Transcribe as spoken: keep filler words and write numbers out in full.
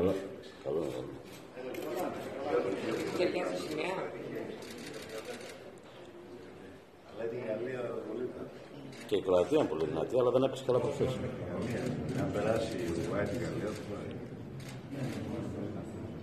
Καλά. Καλό. Και ποια στη σημαία. Και η Κροατία είναι πολύ δυνατή, αλλά δεν έπαιξε καλά προχθές. Αν περάσει η Ουάη την Γαλλία, θα πάει.